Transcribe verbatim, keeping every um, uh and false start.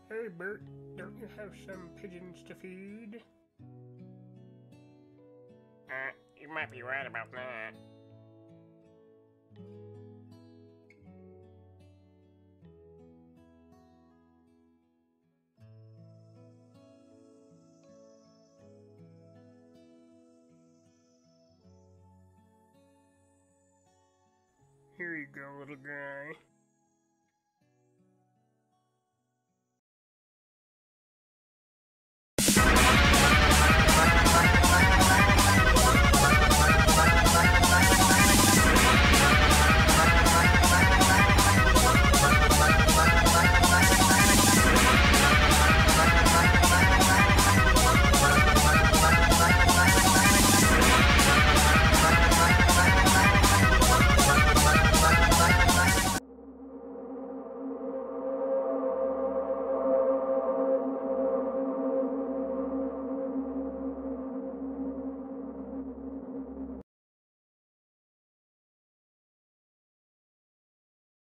Hey Bert, don't you have some pigeons to feed? Uh, you might be right about that. Here you go, little guy.